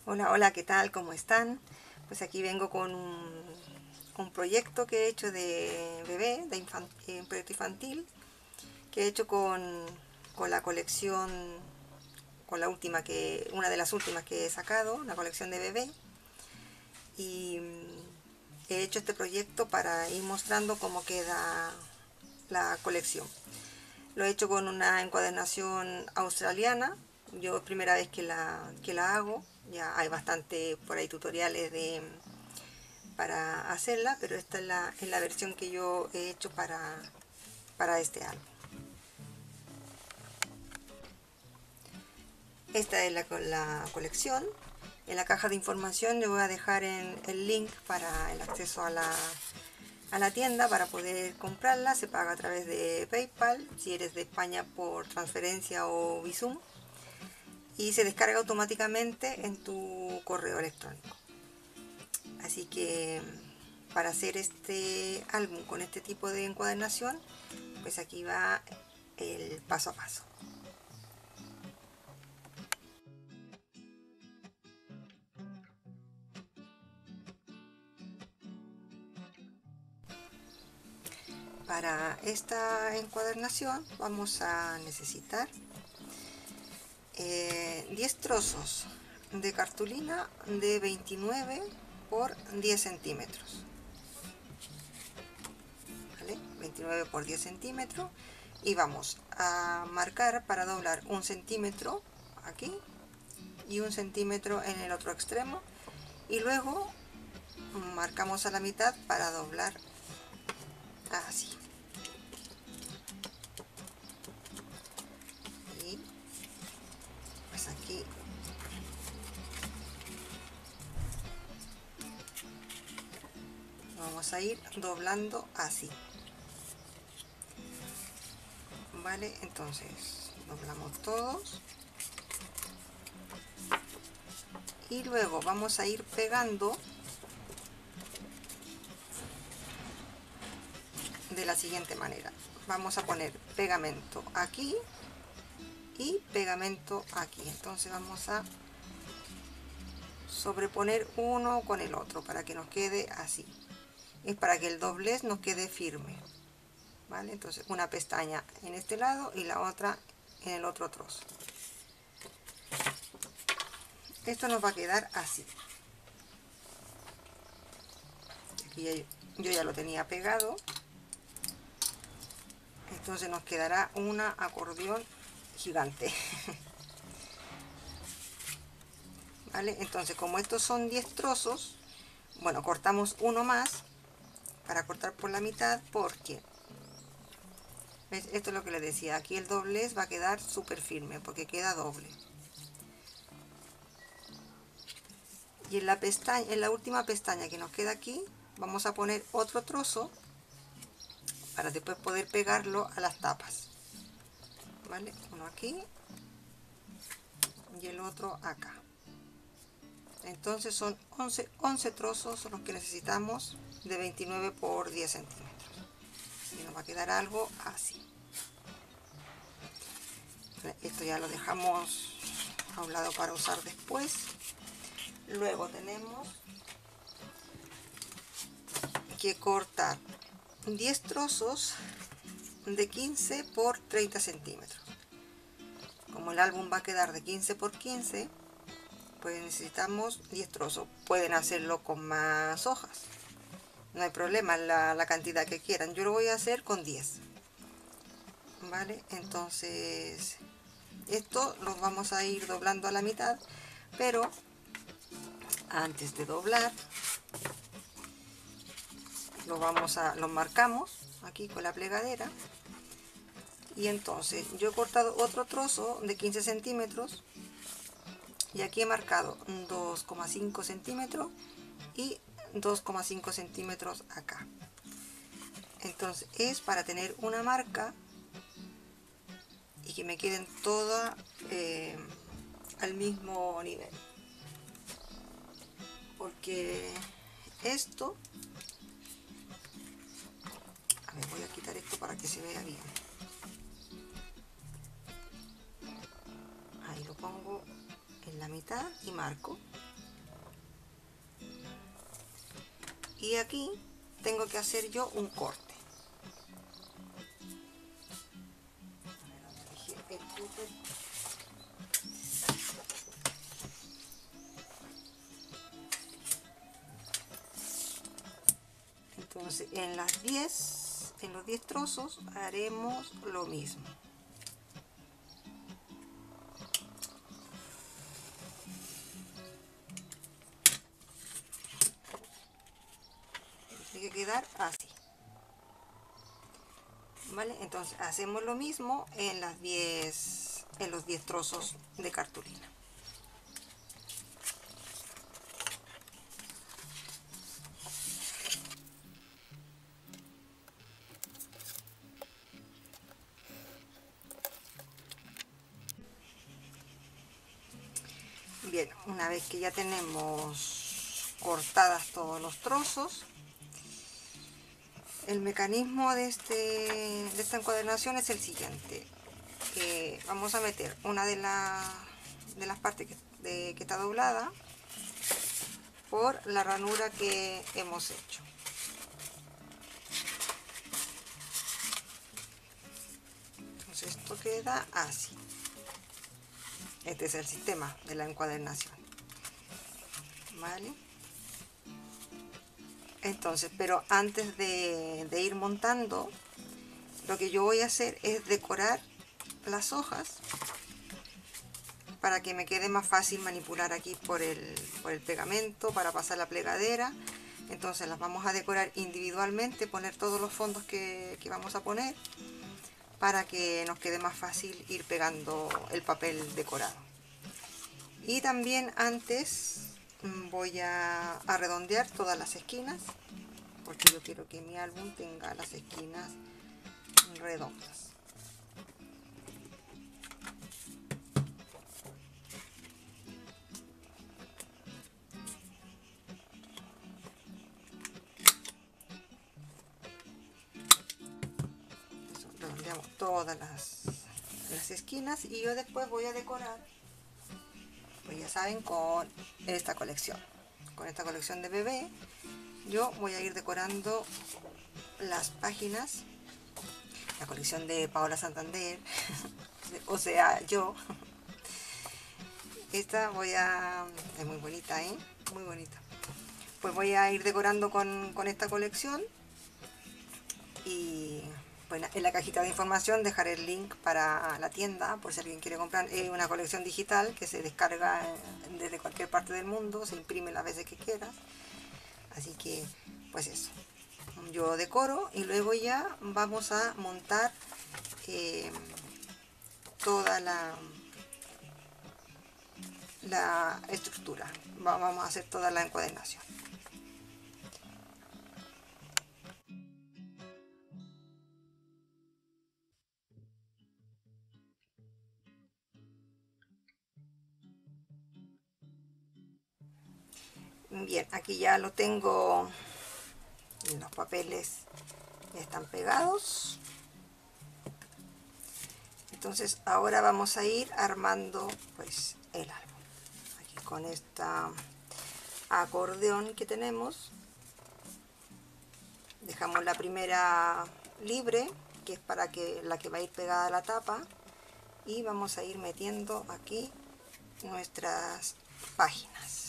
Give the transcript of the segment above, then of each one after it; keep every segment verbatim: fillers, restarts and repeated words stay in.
Hola, hola, ¿qué tal? ¿Cómo están? Pues aquí vengo con un, un proyecto que he hecho de bebé, de infan- eh, un proyecto infantil, que he hecho con, con la colección, con la última que, una de las últimas que he sacado, la colección de bebé. Y mm, he hecho este proyecto para ir mostrando cómo queda la colección. Lo he hecho con una encuadernación australiana. Yo es primera vez que la, que la hago. Ya hay bastante por ahí tutoriales de, para hacerla, pero esta es la, es la versión que yo he hecho para, para este álbum. Esta es la, la colección. En la caja de información le voy a dejar en el link para el acceso a la, a la tienda para poder comprarla. Se paga a través de PayPal, si eres de España por transferencia o Bizum, y se descarga automáticamente en tu correo electrónico. Así que para hacer este álbum con este tipo de encuadernación, pues aquí va el paso a paso. Para esta encuadernación vamos a necesitar eh, diez trozos de cartulina de veintinueve por diez centímetros, ¿vale? veintinueve por diez centímetros, y vamos a marcar para doblar un centímetro aquí y un centímetro en el otro extremo, y luego marcamos a la mitad para doblar así. Y pues aquí vamos a ir doblando así, vale. Entonces doblamos todos y luego vamos a ir pegando de la siguiente manera. Vamos a poner pegamento aquí y pegamento aquí. Entonces vamos a sobreponer uno con el otro para que nos quede así. Es para que el doblez nos quede firme, ¿vale? Entonces una pestaña en este lado y la otra en el otro trozo. Esto nos va a quedar así. Aquí ya, yo ya lo tenía pegado. Entonces nos quedará una acordeón gigante. ¿Vale? Entonces, como estos son diez trozos, bueno, cortamos uno más para cortar por la mitad, porque ¿ves? Esto es lo que les decía, aquí el doblez va a quedar súper firme porque queda doble. Y en la pestaña, en la última pestaña que nos queda aquí, vamos a poner otro trozo para después poder pegarlo a las tapas, ¿vale? Uno aquí y el otro acá. Entonces son once, once trozos los que necesitamos de veintinueve por diez centímetros. Y nos va a quedar algo así. Esto ya lo dejamos a un lado para usar después. Luego tenemos que cortar diez trozos de quince por treinta centímetros. Como el álbum va a quedar de quince por quince, pues necesitamos diez trozos. Pueden hacerlo con más hojas, no hay problema, la, la cantidad que quieran. Yo lo voy a hacer con diez, ¿vale? Entonces esto lo vamos a ir doblando a la mitad, pero antes de doblar lo vamos a lo marcamos aquí con la plegadera. Y entonces yo he cortado otro trozo de quince centímetros y aquí he marcado dos coma cinco centímetros y dos coma cinco centímetros acá. Entonces es para tener una marca y que me queden todas eh, al mismo nivel, porque esto, a ver, voy a quitar esto para que se vea bien. Ahí lo pongo en la mitad y marco, y aquí tengo que hacer yo un corte. Entonces en las diez, en los diez trozos haremos lo mismo. Tiene que quedar así. ¿Vale? Entonces hacemos lo mismo en las diez, en los diez trozos de cartulina. Bien, una vez que ya tenemos cortadas todos los trozos, el mecanismo de, este, de esta encuadernación es el siguiente. Eh, vamos a meter una de, la, de las partes que, de, que está doblada por la ranura que hemos hecho. Entonces esto queda así. Este es el sistema de la encuadernación. ¿Vale? Entonces, pero antes de, de ir montando, lo que yo voy a hacer es decorar las hojas para que me quede más fácil manipular aquí por el, por el pegamento, para pasar la plegadera. Entonces las vamos a decorar individualmente, poner todos los fondos que, que vamos a poner, para que nos quede más fácil ir pegando el papel decorado. Y también antes voy a, a redondear todas las esquinas, porque yo quiero que mi álbum tenga las esquinas redondas. Eso, redondeamos todas las, las esquinas y yo después voy a decorar, pues ya saben, con esta colección. Con esta colección de bebé yo voy a ir decorando las páginas, la colección de Paola Santander, o sea, yo. Esta voy a... es muy bonita, ¿eh? Muy bonita. Pues voy a ir decorando con, con esta colección y bueno, en la cajita de información dejaré el link para la tienda por si alguien quiere comprar. Es una colección digital que se descarga desde cualquier parte del mundo, se imprime las veces que quieras. Así que, pues eso. Yo decoro y luego ya vamos a montar eh, toda la, la estructura. Vamos a hacer toda la encuadernación. Bien, aquí ya lo tengo, los papeles ya están pegados. Entonces ahora vamos a ir armando pues el álbum. Aquí con esta acordeón que tenemos, dejamos la primera libre, que es para que la que va a ir pegada a la tapa, y vamos a ir metiendo aquí nuestras páginas.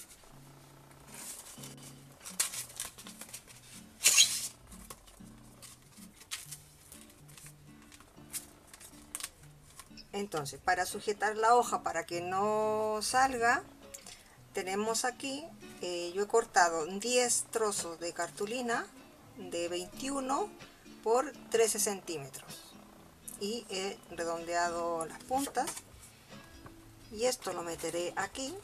Entonces, para sujetar la hoja para que no salga, tenemos aquí, eh, yo he cortado diez trozos de cartulina de veintiuno por trece centímetros y he redondeado las puntas, y esto lo meteré aquí.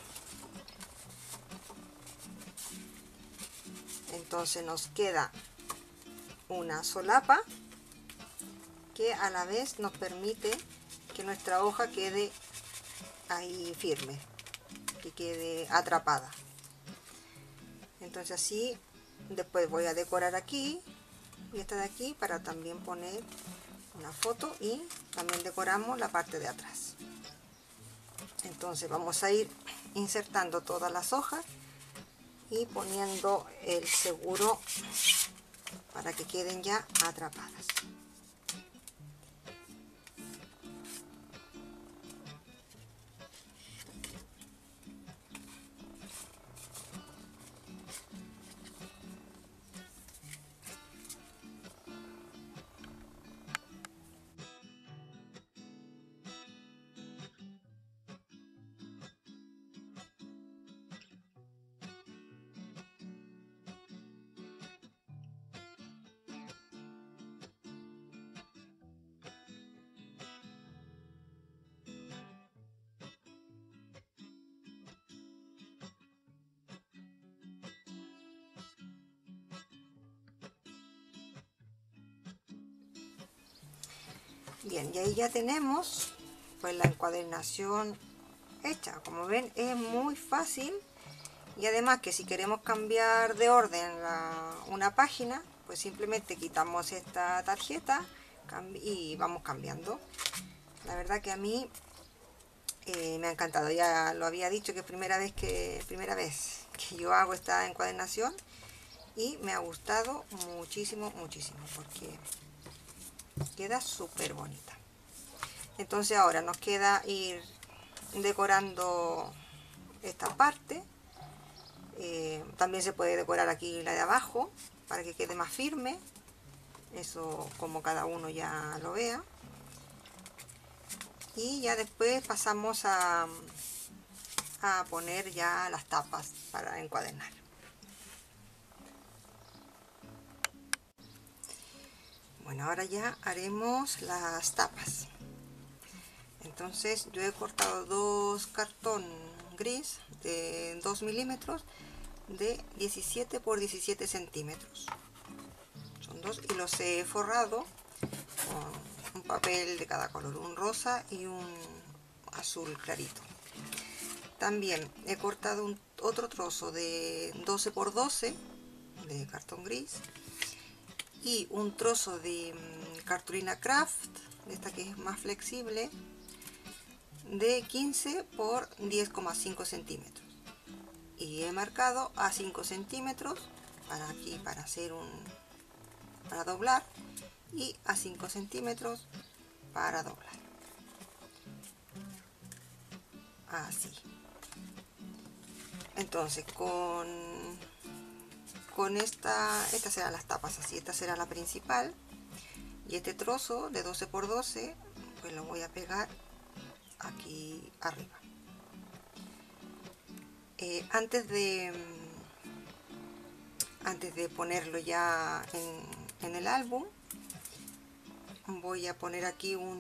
Entonces nos queda una solapa que a la vez nos permite que nuestra hoja quede ahí firme, que quede atrapada. Entonces así después voy a decorar aquí y esta de aquí para también poner una foto, y también decoramos la parte de atrás. Entonces vamos a ir insertando todas las hojas y poniendo el seguro para que queden ya atrapadas. Bien, y ahí ya tenemos pues la encuadernación hecha. Como ven, es muy fácil, y además que si queremos cambiar de orden la, una página, pues simplemente quitamos esta tarjeta y vamos cambiando. La verdad que a mí eh, me ha encantado. Ya lo había dicho que primera vez que primera vez que yo hago esta encuadernación, y me ha gustado muchísimo, muchísimo, porque queda súper bonita. Entonces ahora nos queda ir decorando esta parte. Eh, también se puede decorar aquí la de abajo para que quede más firme, eso como cada uno ya lo vea. Y ya después pasamos a, a poner ya las tapas para encuadernar. Bueno, ahora ya haremos las tapas. Entonces yo he cortado dos cartón gris de dos milímetros de diecisiete por diecisiete centímetros. Son dos, y los he forrado con un papel de cada color, un rosa y un azul clarito. También he cortado un, otro trozo de doce por doce de cartón gris, y un trozo de um, cartulina craft, esta que es más flexible, de quince por diez coma cinco centímetros, y he marcado a cinco centímetros para aquí, para hacer un para doblar, y a cinco centímetros para doblar, así. Entonces con con esta estas serán las tapas así. Esta será la principal, y este trozo de doce por doce pues lo voy a pegar aquí arriba. Eh, antes de antes de ponerlo ya en, en el álbum, voy a poner aquí un,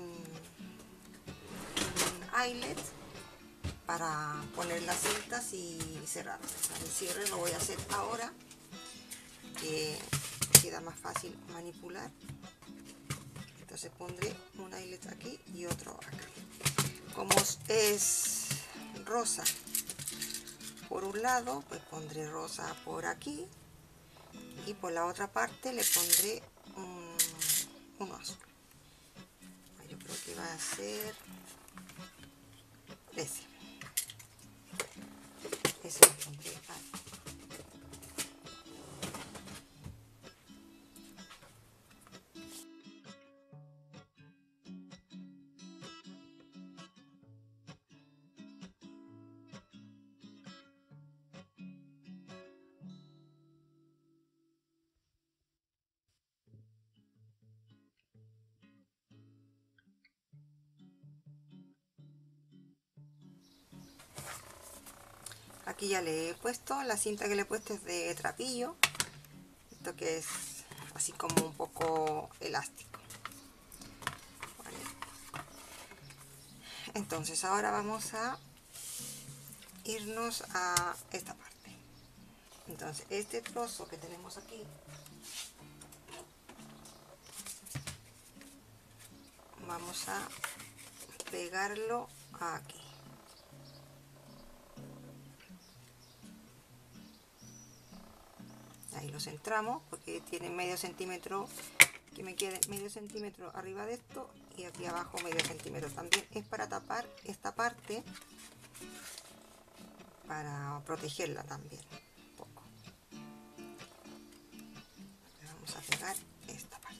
un eyelet para poner las cintas y cerrarlas. El cierre lo voy a hacer ahora, que queda más fácil manipular. Entonces pondré un eyelet aquí y otro acá. Como es rosa por un lado, pues pondré rosa por aquí, y por la otra parte le pondré un, uno azul. Yo creo que va a ser ese. Ese lo pondré ahí. Aquí ya le he puesto, la cinta que le he puesto es de trapillo, esto que es así como un poco elástico. Vale. Entonces ahora vamos a irnos a esta parte. Entonces este trozo que tenemos aquí, vamos a pegarlo aquí. Ahí lo centramos porque tiene medio centímetro, que me quede medio centímetro arriba de esto, y aquí abajo medio centímetro. También es para tapar esta parte, para protegerla también un poco. vamos a pegar esta parte.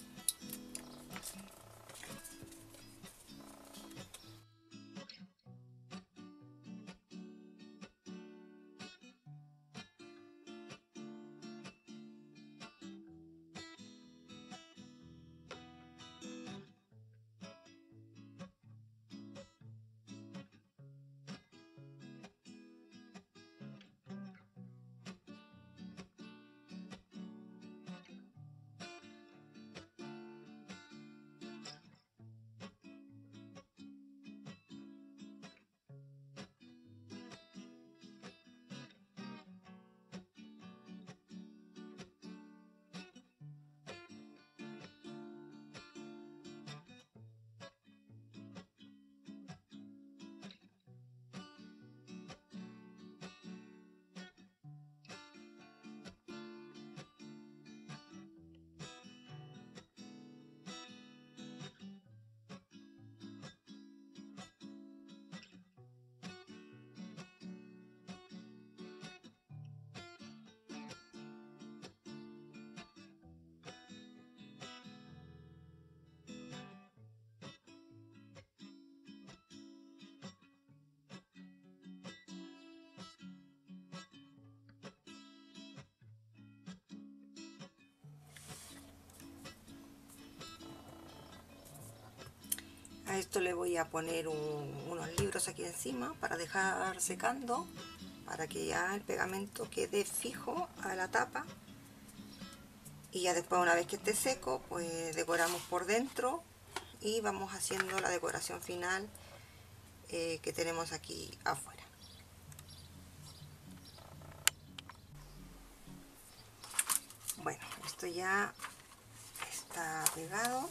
A esto le voy a poner un, unos libros aquí encima para dejar secando, para que ya el pegamento quede fijo a la tapa. Y ya después, una vez que esté seco, pues decoramos por dentro y vamos haciendo la decoración final eh, que tenemos aquí afuera. Bueno, esto ya está pegado.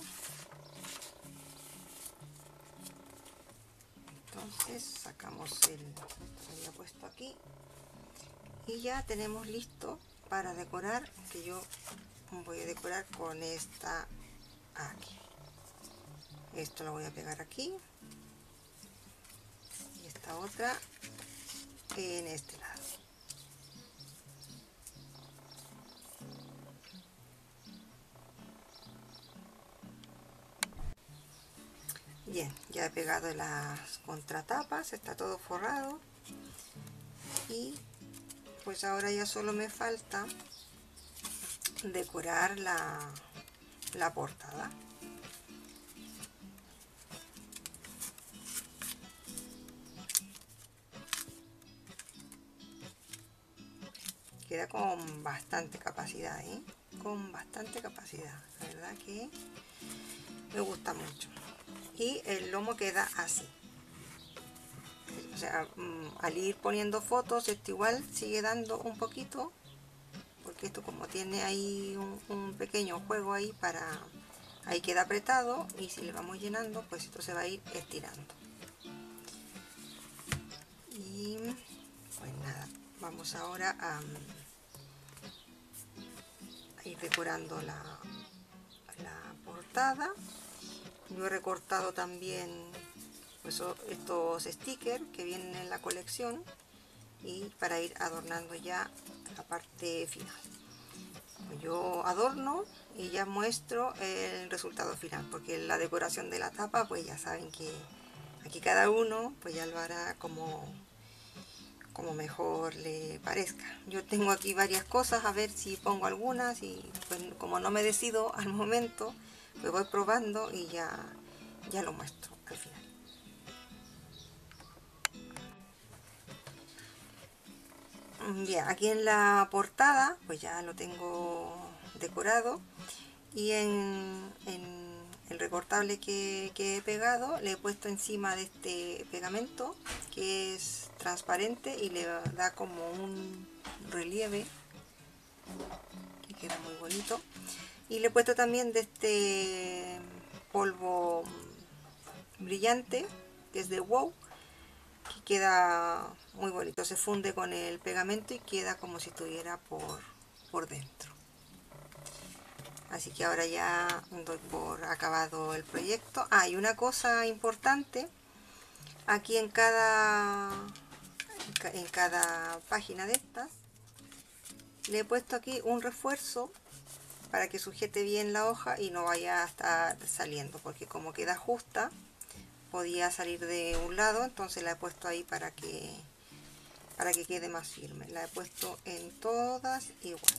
Entonces sacamos el que había puesto aquí y ya tenemos listo para decorar, que yo voy a decorar con esta aquí. Esto lo voy a pegar aquí y esta otra en este lado. Bien, ya he pegado las contratapas, está todo forrado y pues ahora ya solo me falta decorar la, la portada. Queda con bastante capacidad, ¿eh? Con bastante capacidad, la verdad que me gusta mucho. Y el lomo queda así. O sea, al ir poniendo fotos, esto igual sigue dando un poquito, porque esto como tiene ahí un, un pequeño juego ahí para... Ahí queda apretado y si le vamos llenando, pues esto se va a ir estirando. Y pues nada, vamos ahora a, a ir decorando la, la portada. Yo he recortado también pues, estos stickers que vienen en la colección y para ir adornando ya la parte final. Yo adorno y ya muestro el resultado final, porque la decoración de la tapa pues ya saben que aquí cada uno pues ya lo hará como, como mejor le parezca. Yo tengo aquí varias cosas, a ver si pongo algunas y pues como no me decido al momento, pues voy probando y ya, ya lo muestro al final. Bien, aquí en la portada pues ya lo tengo decorado y en, en el recortable que, que he pegado le he puesto encima de este pegamento que es transparente y le da como un relieve que queda muy bonito, y le he puesto también de este polvo brillante que es de Wow, que queda muy bonito, se funde con el pegamento y queda como si estuviera por, por dentro. Así que ahora ya doy por acabado el proyecto. Ah, y una cosa importante, aquí en cada, en cada página de estas, le he puesto aquí un refuerzo para que sujete bien la hoja y no vaya a estar saliendo, porque como queda justa podía salir de un lado, entonces la he puesto ahí para que para que quede más firme. La he puesto en todas igual,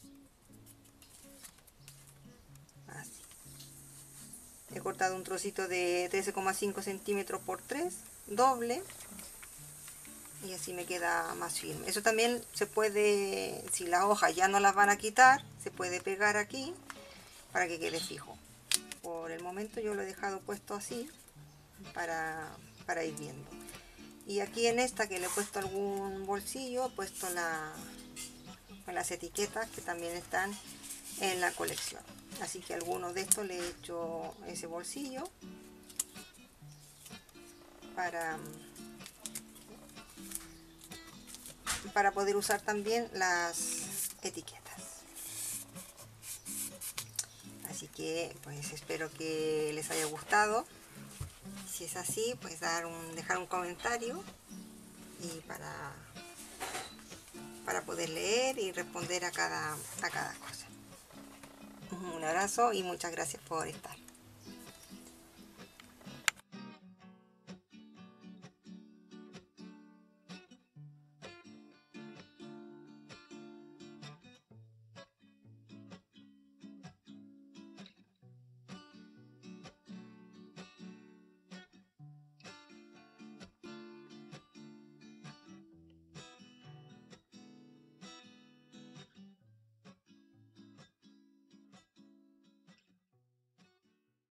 así. He cortado un trocito de trece coma cinco centímetros por tres, doble, y así me queda más firme. Eso también se puede, si las hojas ya no las van a quitar, se puede pegar aquí para que quede fijo. Por el momento yo lo he dejado puesto así para, para ir viendo. Y aquí en esta que le he puesto algún bolsillo, he puesto la, las etiquetas que también están en la colección. Así que a algunos de estos le he hecho ese bolsillo para, para poder usar también las etiquetas. Así que pues espero que les haya gustado. Si es así, pues dar un, dejar un comentario y para, para poder leer y responder a cada, a cada cosa. Un abrazo y muchas gracias por estar.